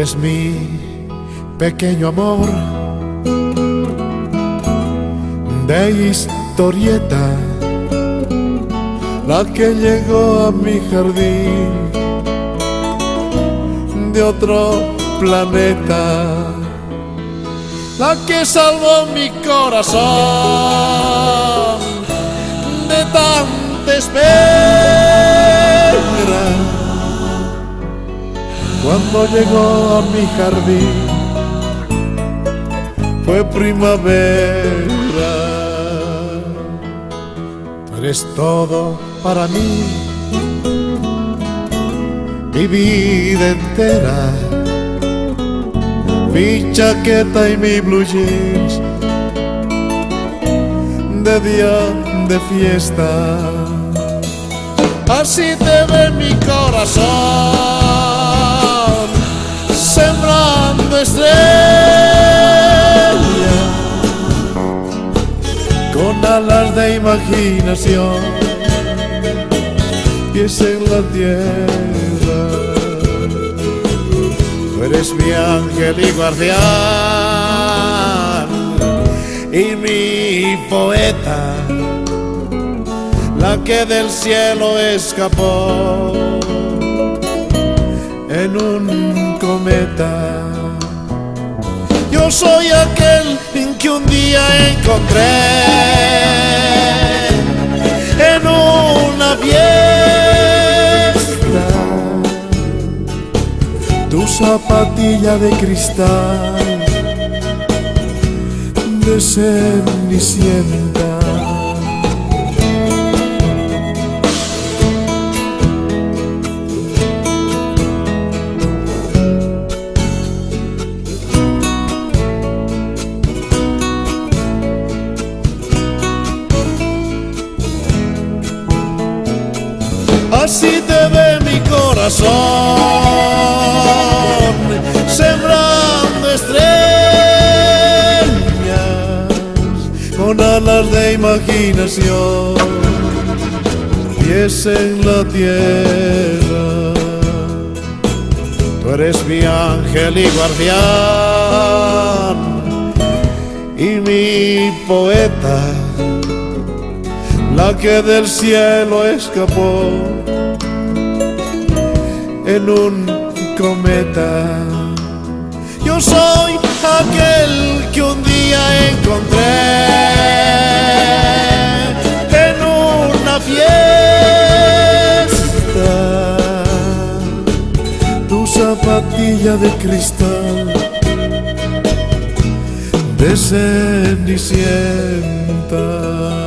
eres mi pequeño amor de historieta, la que llegó a mi jardín de otro planeta, la que salvó mi corazón de tanta espera. Cuando llegó a mi jardín fue primavera. Tú eres todo para mí, mi vida entera, mi chaqueta y mi blue jeans de día de fiesta. Así te ve mi corazón, sembrando estrellas con alas de imaginación, pies en la tierra. Tú eres mi ángel y guardián y mi poeta, la que del cielo escapó en un cometa. Yo soy aquel que un día encontré en una fiesta tu zapatilla de cristal de Cenicienta. Así te ve mi corazón, sembrando estrellas con alas de imaginación, pies en la tierra. Tú eres mi ángel y guardián y mi poeta, la que del cielo escapó en un cometa. Yo soy aquel que un día encontré en una fiesta tu zapatilla de cristal de Cenicienta.